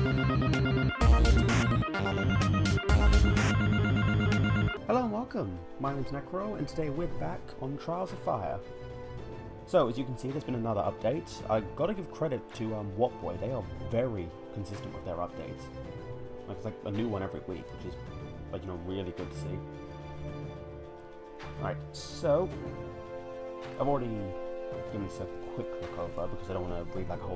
Hello and welcome, my name's Necro and today we're back on Trials of Fire. So as you can see there's been another update. I gotta give credit to Whatboy, they are very consistent with their updates. Like, it's like a new one every week, which is like, you know, really good to see. Alright, so I've already given this a quick look over because I don't want to read like a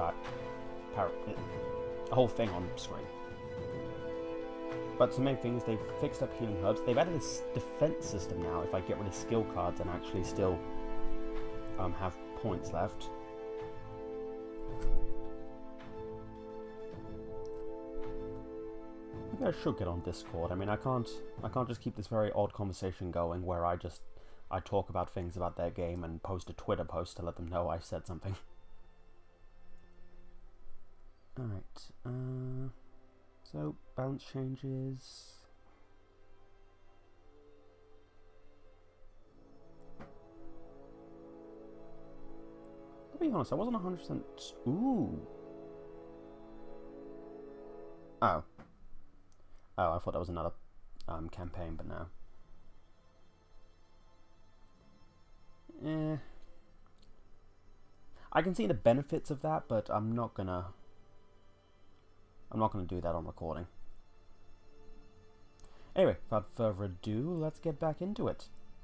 whole thing on screen. But some main things, they've fixed up healing herbs. They've added this defense system now. If I get rid of skill cards and actually still have points left. Maybe I should get on Discord. I mean, I can't just keep this very odd conversation going where I talk about things about their game and post a Twitter post to let them know I said something. Alright, so balance changes. To be honest, I wasn't 100%. Ooh. Oh. Oh, I thought that was another campaign, but no. I can see the benefits of that, but I'm not gonna do that on recording. Anyway, without further ado, let's get back into it.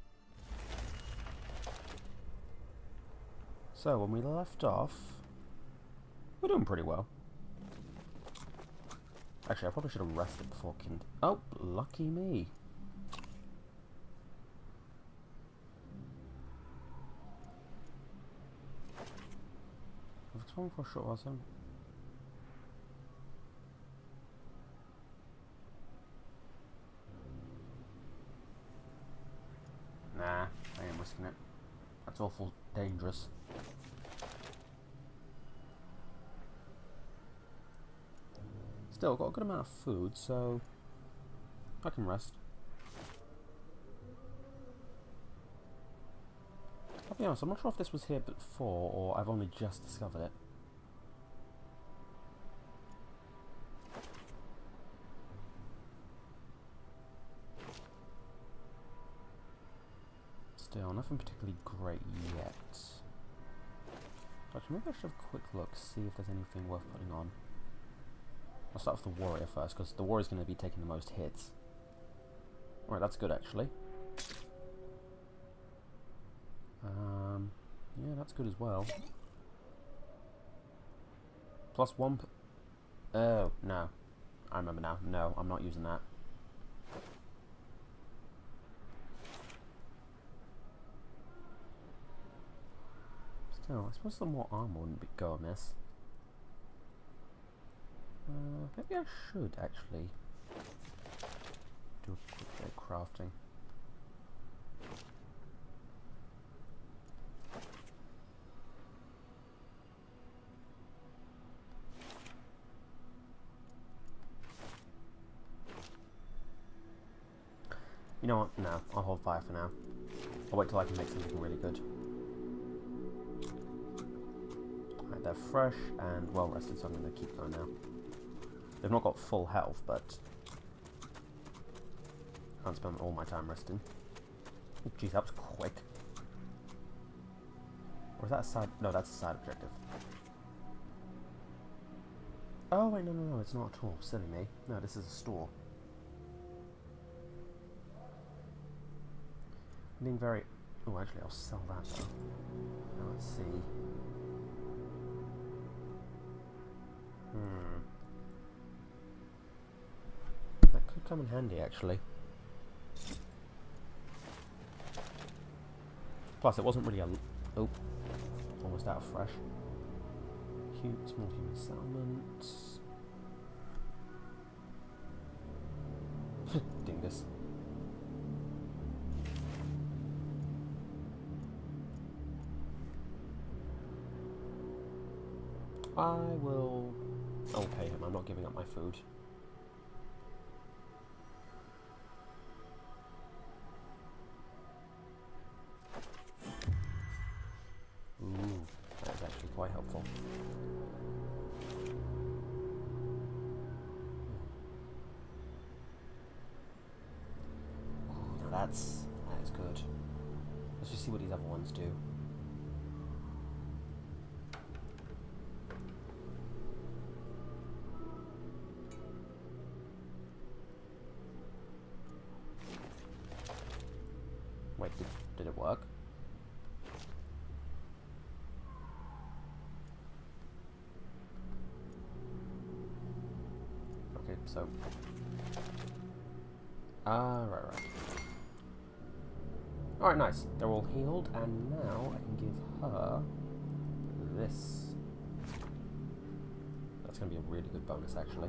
So, when we left off, we're doing pretty well. Actually, I probably should have rested before Oh, lucky me. I've explored for a short while, so... Nah, I ain't risking it. That's awful dangerous. Still, got a good amount of food, so I can rest. I'll be honest, I'm not sure if this was here before or I've only just discovered it. Still, nothing particularly great yet. Actually, maybe I should have a quick look, see if there's anything worth putting on. I'll start with the warrior first, because the warrior's going to be taking the most hits. Alright, that's good actually. Yeah, that's good as well. +1 oh, no. I remember now. No, I'm not using that. Still, I suppose some more armor wouldn't go amiss. Maybe I should actually do a quick bit of crafting. You know what? No, I'll hold fire for now. I'll wait till I can make something really good. Alright, they're fresh and well rested, so I'm going to keep going now. They've not got full health, but I can't spend all my time resting. Oh, geez, that was quick. Or is that a side? No, that's a side objective. Oh wait, no, it's not at all. Silly me. No, this is a store. I'm being very... Oh, actually, I'll sell that though. Now let's see. That could come in handy, actually. Plus, it wasn't really a... Oh, almost out of fresh. Cute, small human settlements. Dingus. I will... I'll pay him, I'm not giving up my food. Ooh, that is actually quite helpful. that is good. Let's just see what these other ones do. Wait, did it work? Okay, so... right. Alright, nice. They're all healed, and now I can give her this. That's going to be a really good bonus, actually.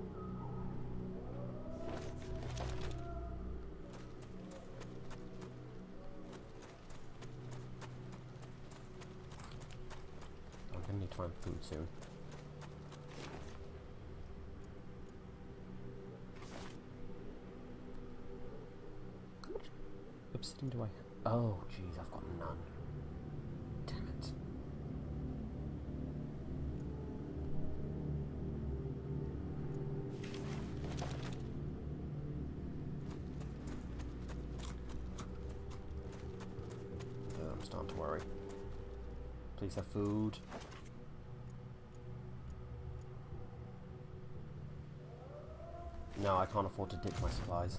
I'm going to need to find food soon. Obsidian do I have? Oh, jeez, I've got none. Damn it. I'm starting to worry. Please have food. No, I can't afford to ditch my supplies.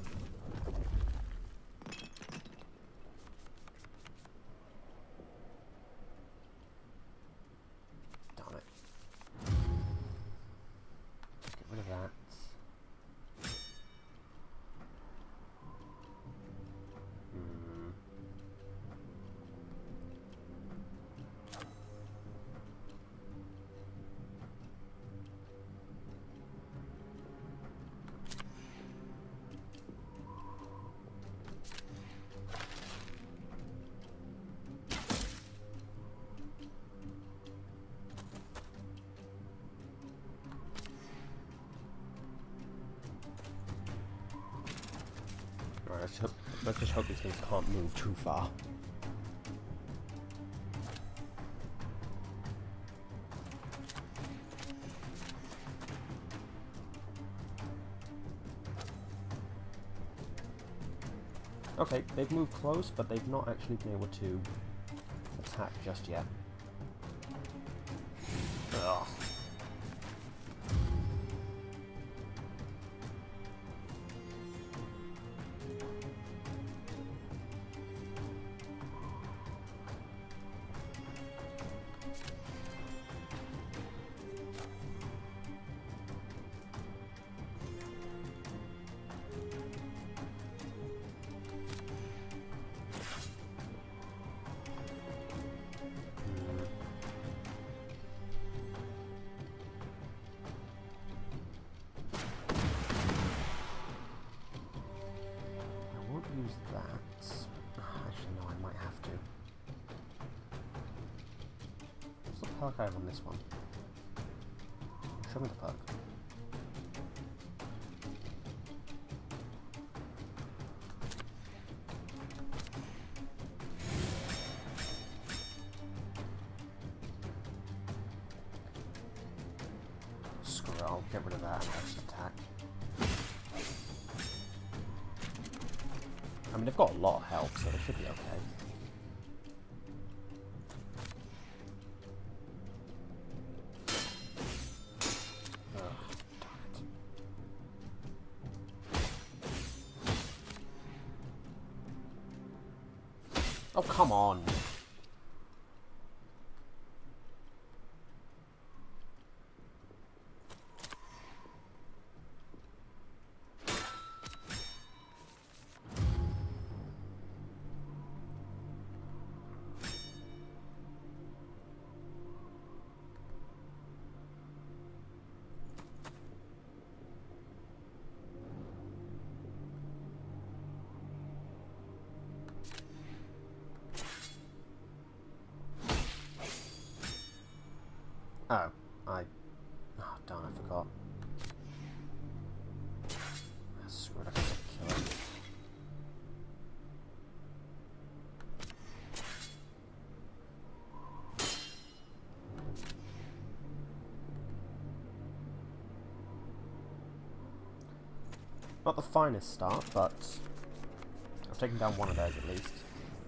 Alright, let's just hope these things can't move too far. Okay, they've moved close, but they've not actually been able to attack just yet. Ugh. Use that. Actually, no, I might have to. What's the perk I have on this one? Show me the perk. Screw it, I'll get rid of that and have some attack. I mean, they've got a lot of health, so they should be okay. Ugh, darn it. Oh, come on! Oh, oh darn, I forgot. Screw it, I have to kill him. Not the finest start, but I've taken down one of theirs at least.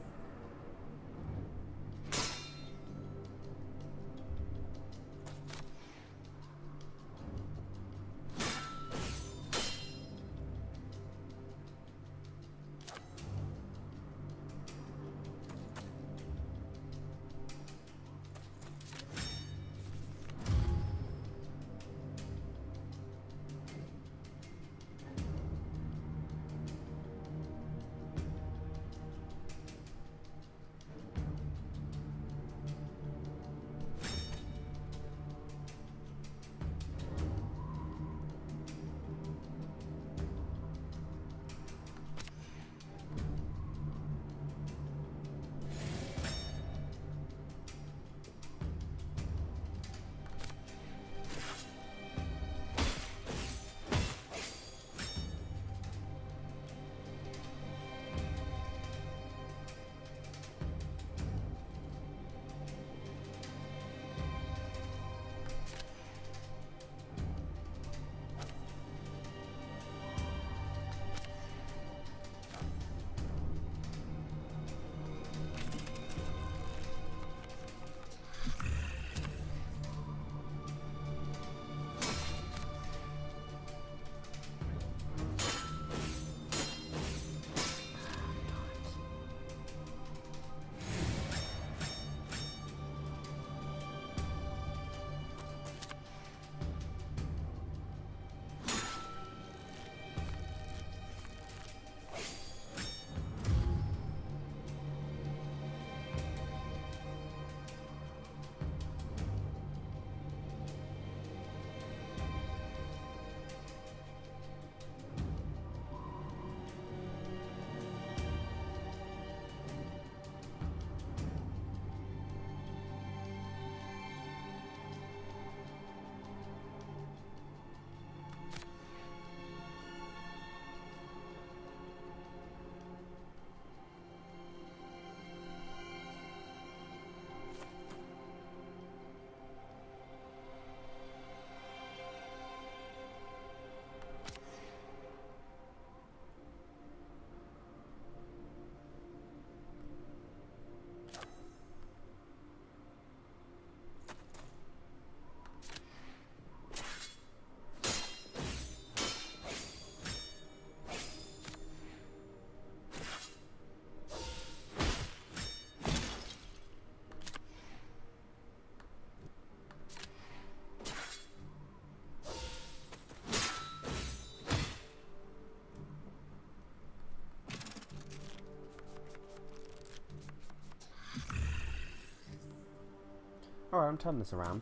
Alright, I'm turning this around.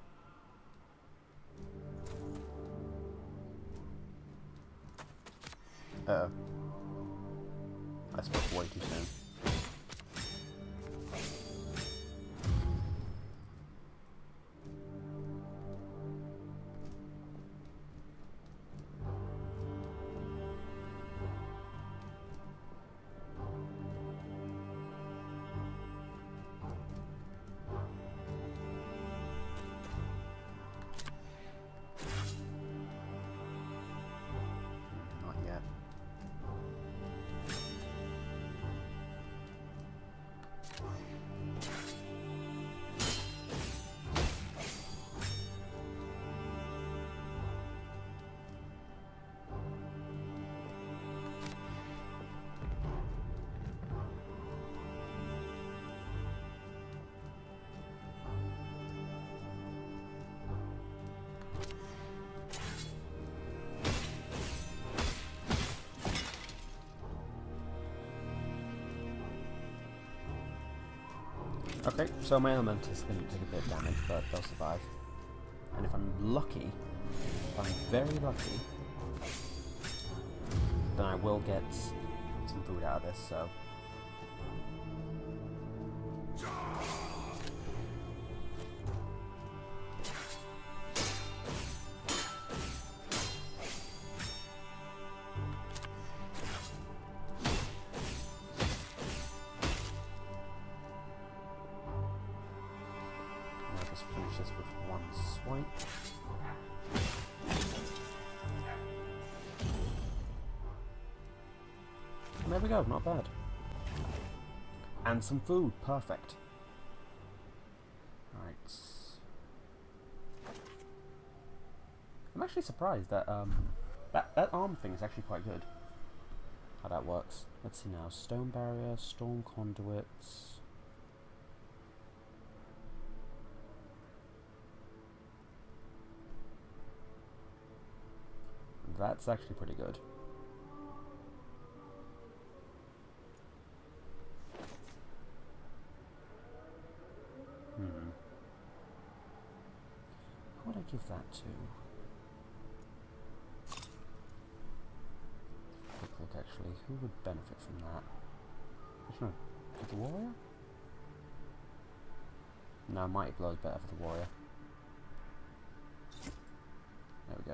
Uh-oh. I spoke way too soon. Not yet. Okay, so my element is going to take a bit of damage, but they'll survive. And if I'm lucky, if I'm very lucky, then I will get some food out of this, so... Finish this with one swipe. My there we go, not bad. And some food, perfect. Alright. I'm actually surprised that that arm thing is actually quite good. How that works. Let's see now. Stone barrier, storm conduits. That's actually pretty good. Who would I give that to? Quick look, actually. Who would benefit from that? I don't know. Give the warrior? No, Mighty Blow is better for the warrior. There we go.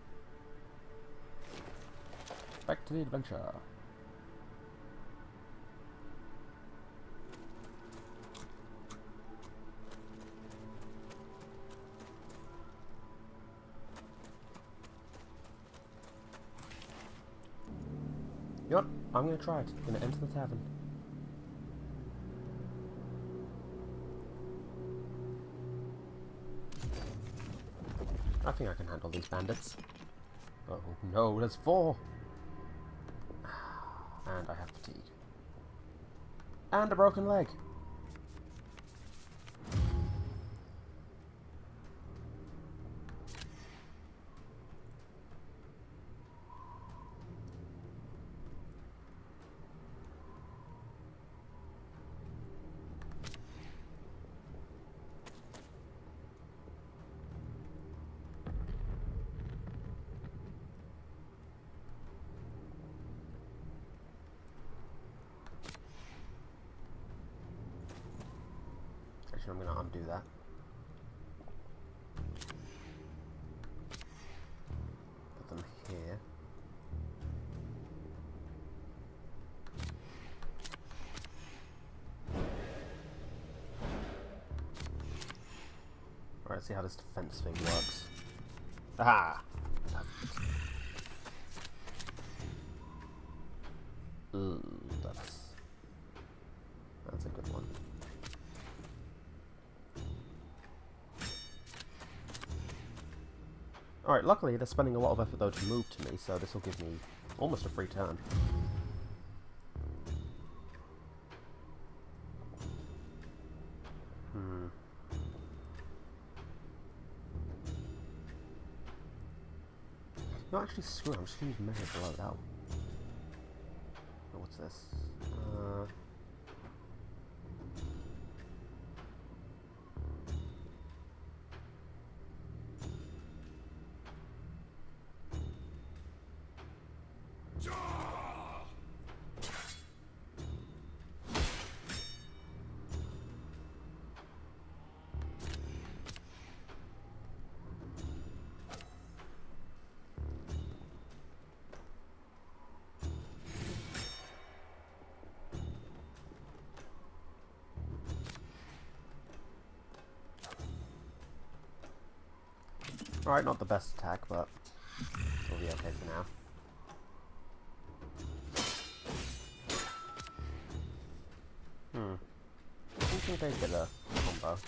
Back to the adventure. You know what? I'm gonna try it. I'm gonna enter the tavern. I think I can handle these bandits. Oh no, there's 4! And I have fatigue. And a broken leg! I'm going to undo that. Put them here. Alright, let's see how this defense thing works. Aha! Ooh, that's a good one. Alright, luckily they're spending a lot of effort though to move to me, so this will give me almost a free turn. No, actually, screw it, I'm just going to use Measure Blow that. Oh, what's this? Alright, not the best attack, but it'll be okay for now. I think they get a combo.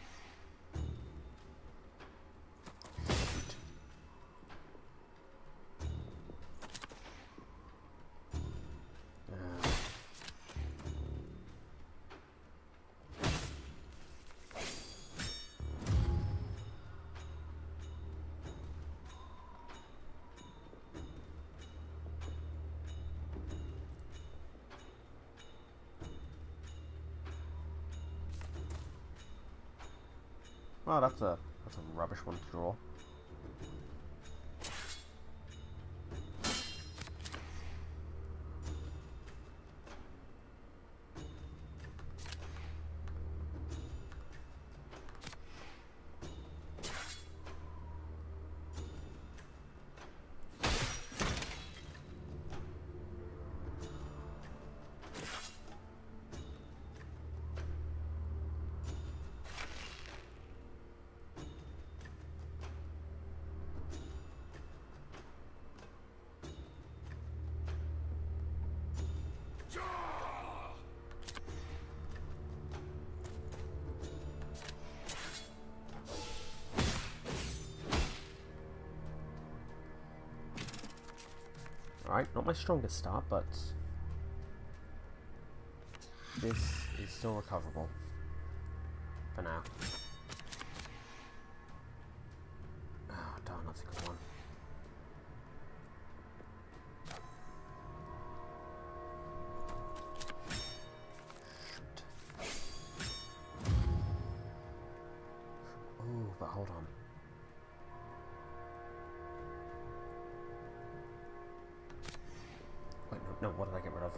Well, that's a rubbish one to draw. alright. Not my strongest start, but this is still recoverable for now. Oh, darn, that's a good one. Shoot. Oh, but hold on. Wait, no, what did I get rid of?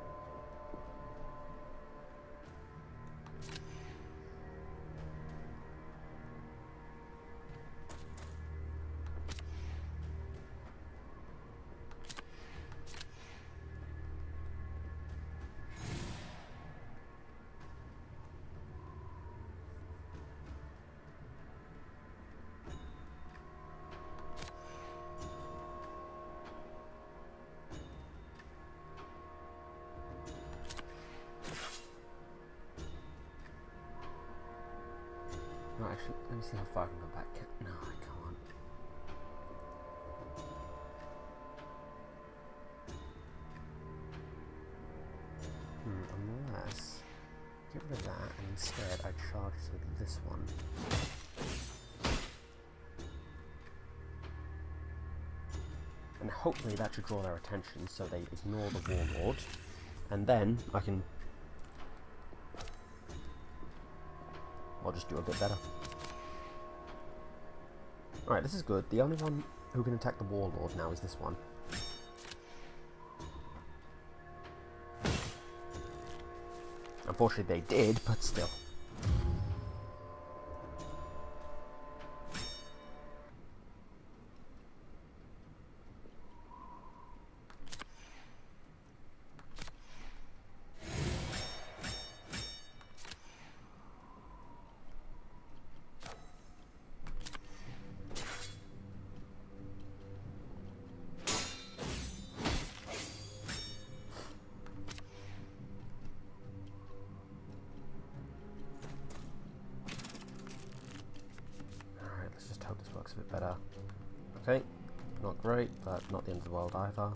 No, actually, let me see how far I can go back. No, I can't. Unless... get rid of that, and instead I charge to this one. And hopefully that should draw their attention so they ignore the Warlord. And then I can... I'll just do a bit better. Alright, this is good. The only one who can attack the Warlord now is this one. Unfortunately they did, but still. Hope this works a bit better. Okay, not great, but not the end of the world either.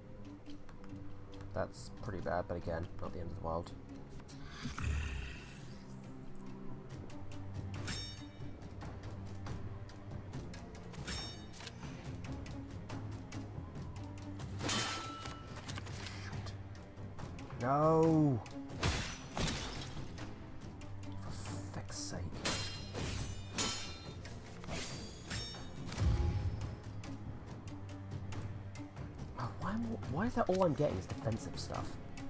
That's pretty bad, but again, not the end of the world. Shoot. No! For feck's sake. Why is that all I'm getting is defensive stuff?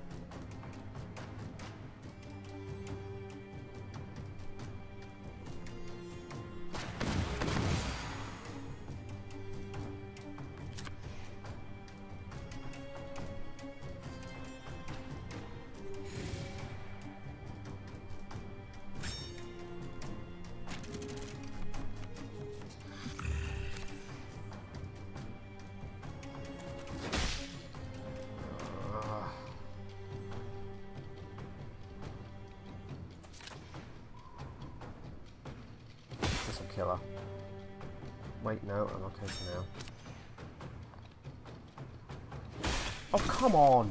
Killer. Wait, no, I'm okay for now. Oh, come on!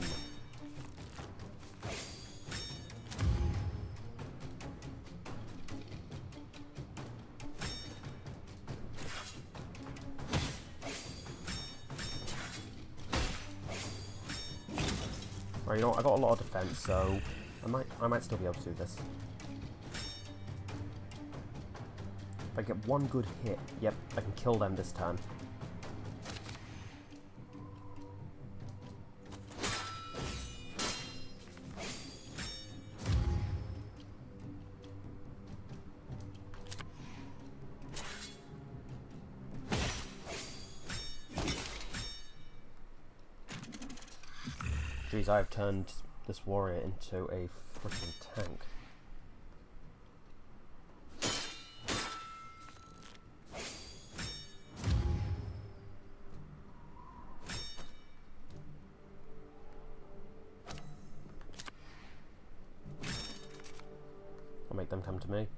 Right, you know what, I got a lot of defense, so I might still be able to do this. If I get one good hit, yep, I can kill them this turn. Jeez, I've turned this warrior into a freaking tank. I'll make them come to me.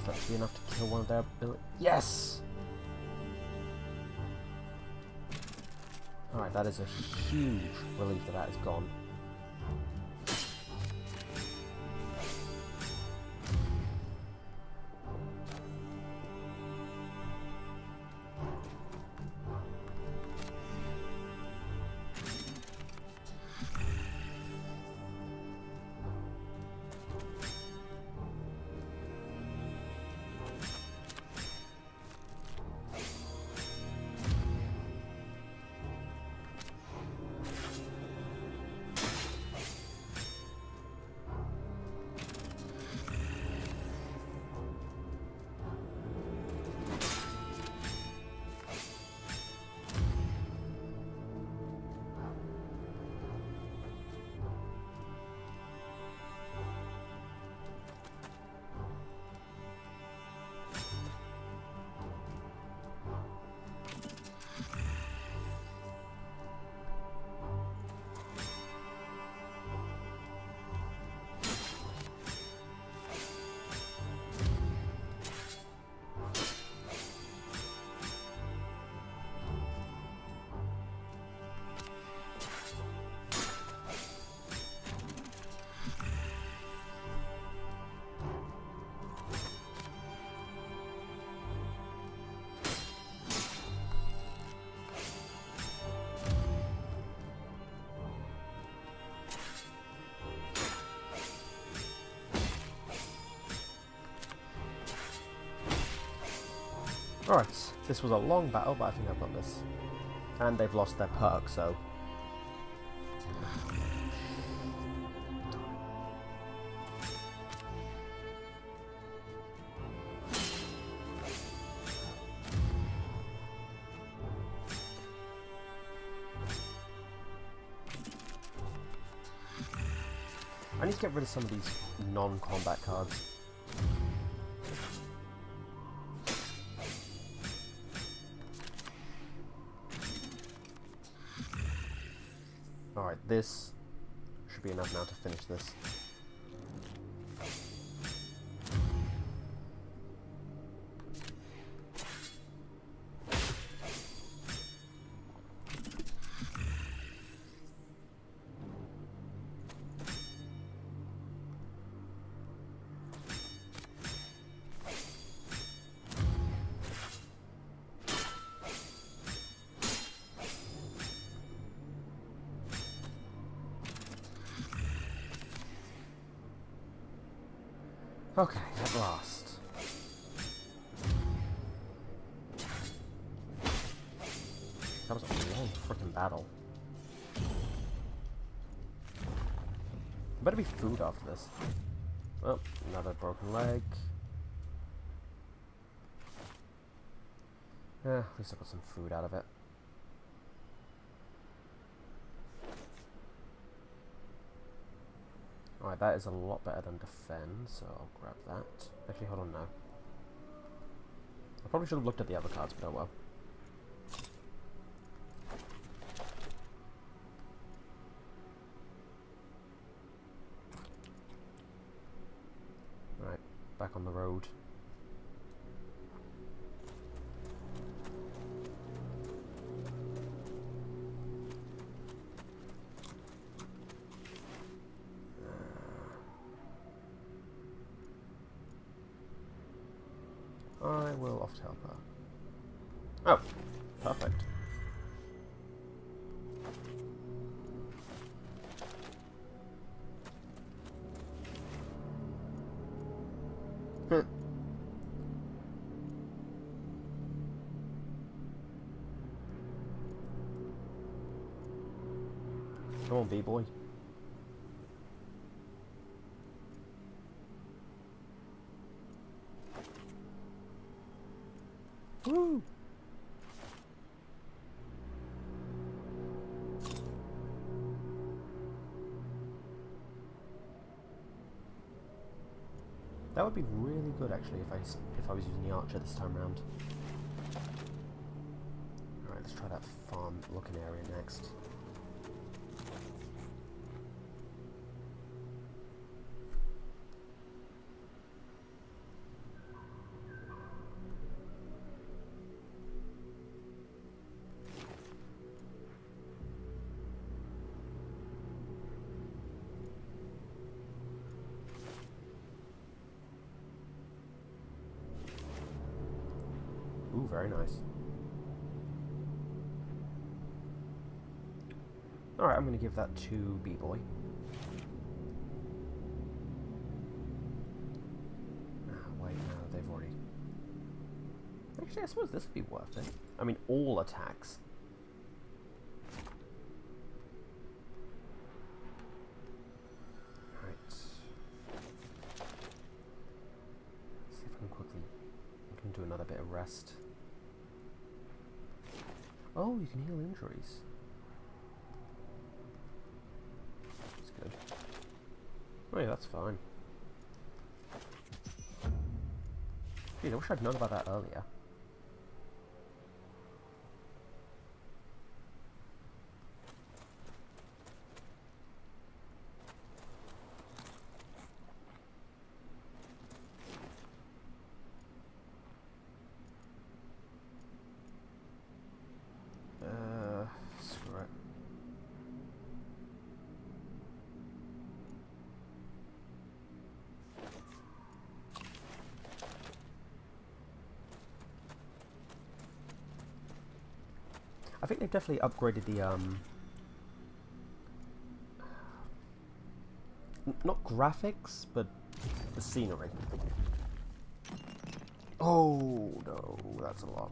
that to be enough to kill one of their abilities. Yes! Alright, that is a huge relief that that is gone. Alright, this was a long battle, but I think I've got this. And they've lost their perk, so... I need to get rid of some of these non-combat cards. Alright, this should be enough now to finish this. Okay, at last. That was a long freaking battle. Better be food after this. Oh, another broken leg. Yeah, at least I got some food out of it. Alright, that is a lot better than defend, so I'll grab that. Actually, hold on now. I probably should have looked at the other cards, but oh well. Alright, back on the road. I will off to help her. Oh, perfect. Come on, B-boy. Woo! That would be really good actually if I was using the archer this time around. Alright, let's try that farm looking area next. very nice. Alright, I'm going to give that to B-Boy. Wait, no, they've already... Actually, I suppose this would be worth it. I mean, all attacks. Right. Let's see if I can quickly... I can do another bit of rest. Oh, you can heal injuries. That's good. Oh yeah, that's fine. Geez, I wish I'd known about that earlier. Screw it. I think they've definitely upgraded the, not graphics, but the scenery. Oh, no, that's a lot.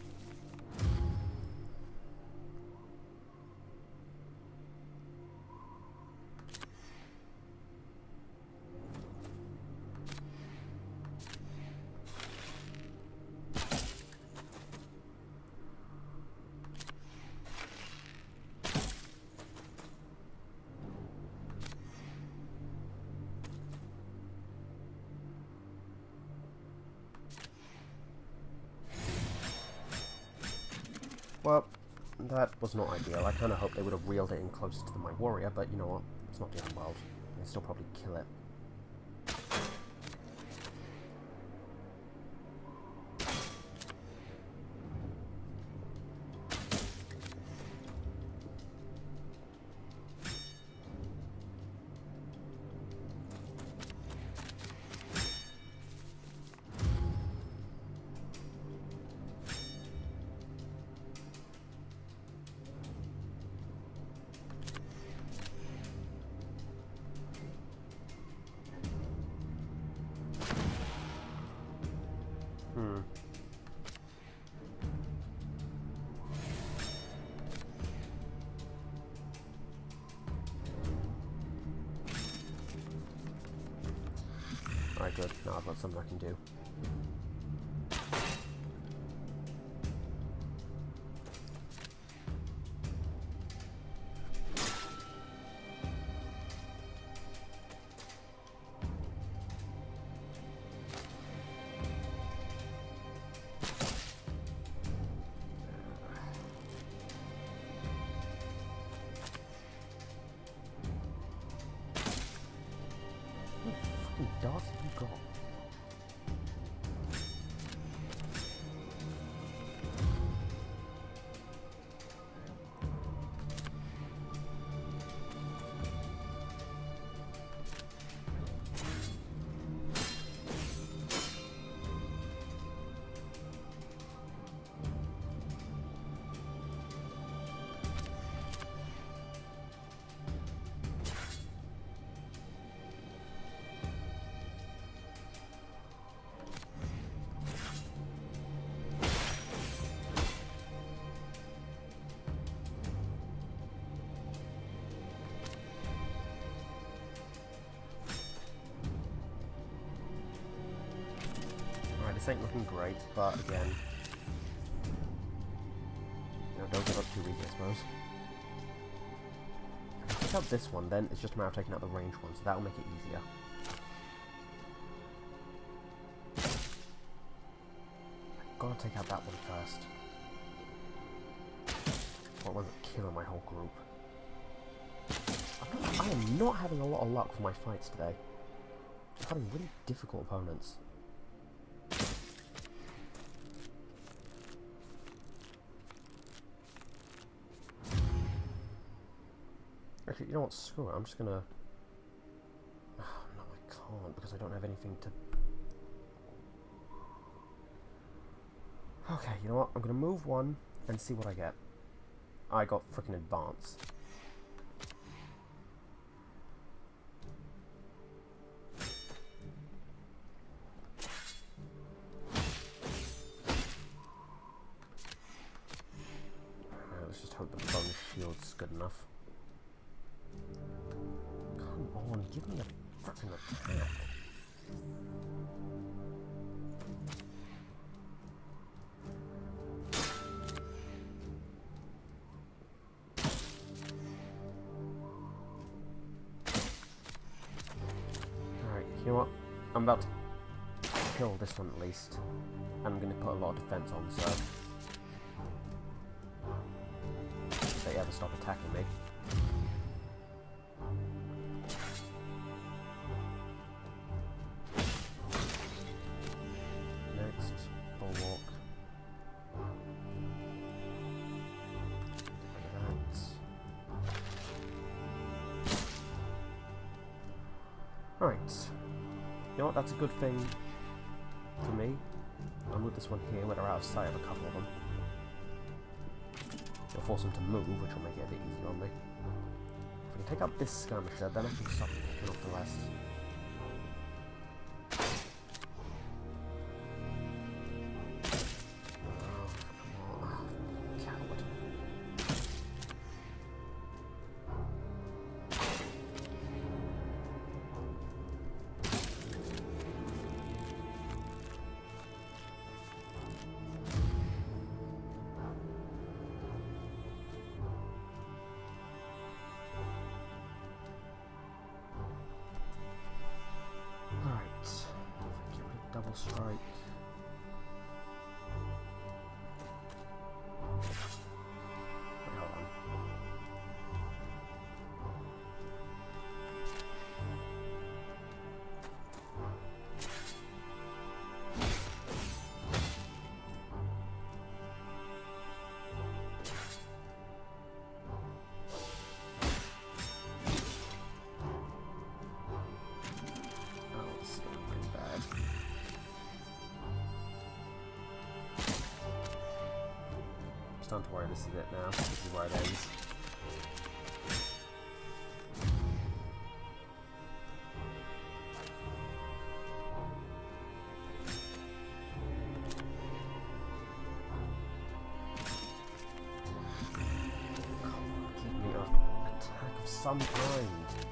Well, that was not ideal. I kind of hoped they would have reeled it in closer to my warrior, but you know what? It's not the end of the world. They still probably kill it. Alright, good. Now I've got something I can do. Darts have you got? This ain't looking great, but again, you know, don't give up too easy, I suppose. If I take out this one, then it's just a matter of taking out the range one, so that'll make it easier. I've got to take out that one first. Or it wasn't killing my whole group. I am not having a lot of luck for my fights today. I'm having really difficult opponents. Actually, you know what? Screw it. I'm just gonna... Oh, no, I can't because I don't have anything to... Okay, you know what? I'm gonna move one and see what I get. I got freaking advance. Let's just hope the bonus shield's good enough. Come on, give me a freaking attack. Alright, you know what? I'm about to kill this one at least. And I'm going to put a lot of defense on, so if they ever stop attacking me. Next, bulwark. Right. You know what? That's a good thing for me. I'll move this one here where they're out of sight of a couple of them. It'll force them to move, which will make it a bit easier on me. If I can take out this skirmisher, then I can stop picking off the rest. Double strike. Wait, hold on. Oh, this is going pretty bad. Don't worry, this is it now. This is where it ends. Come on, give me an attack of some kind.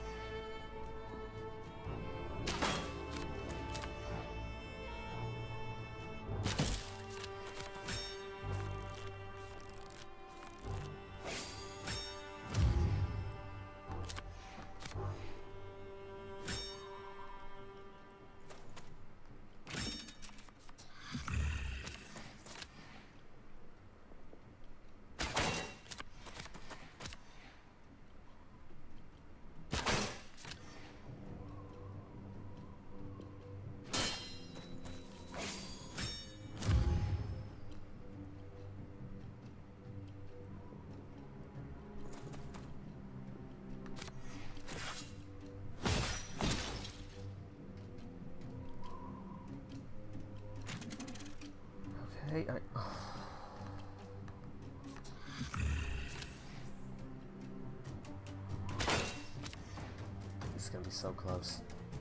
Okay, This is gonna be so close.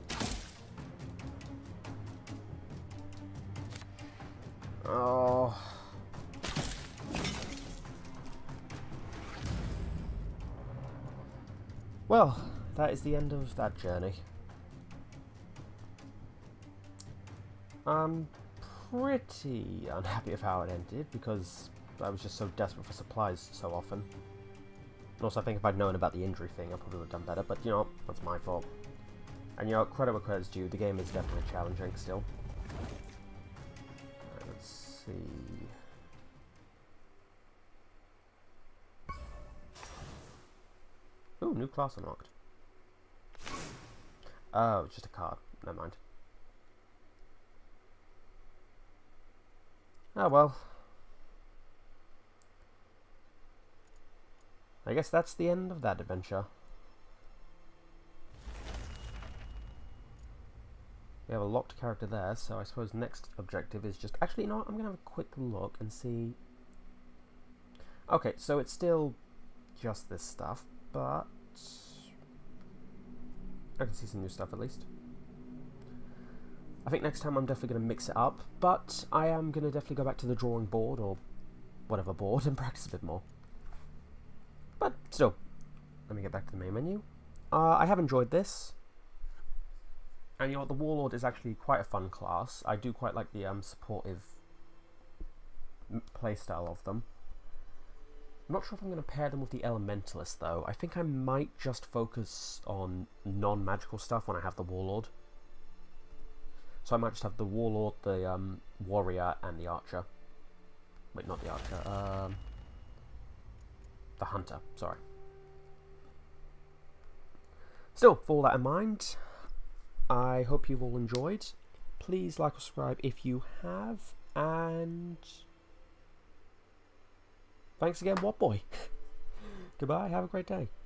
Oh. Well, that is the end of that journey. I'm pretty unhappy with how it ended because I was just so desperate for supplies so often. And also I think if I'd known about the injury thing I probably would have done better, but you know, that's my fault. And you know, credit where credit's due, the game is definitely challenging still. Alright, let's see. Ooh, new class unlocked. Oh, it's just a card. Never mind. Oh well. I guess that's the end of that adventure. We have a locked character there, so I suppose next objective is just... Actually, you know what? I'm going to have a quick look and see... Okay, so it's still just this stuff, but... I can see some new stuff at least. I think next time I'm definitely going to mix it up, but I am going to definitely go back to the drawing board, or whatever board, and practice a bit more. But still, let me get back to the main menu. I have enjoyed this. And you know what, the Warlord is actually quite a fun class. I do quite like the supportive playstyle of them. I'm not sure if I'm going to pair them with the Elementalist though. I think I might just focus on non-magical stuff when I have the Warlord. So I might just have the Warlord, the Warrior, and the Archer. Wait, not the Archer. The Hunter, sorry. Still, with all that in mind, I hope you've all enjoyed. Please like or subscribe if you have, and thanks again, What Boy. Goodbye, have a great day.